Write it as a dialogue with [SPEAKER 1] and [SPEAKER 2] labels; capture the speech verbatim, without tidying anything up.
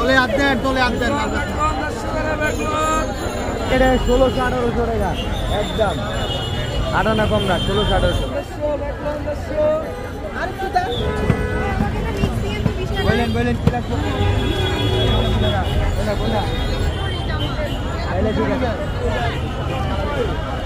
[SPEAKER 1] তোলে হাত দেন তোলে হাত দেন এটা ষোলোশো আঠারোশো টাকা একদম আটানা কম না ষোলোশো আঠারোশো বললেন বললেন কি লাগবে ঠিক আছে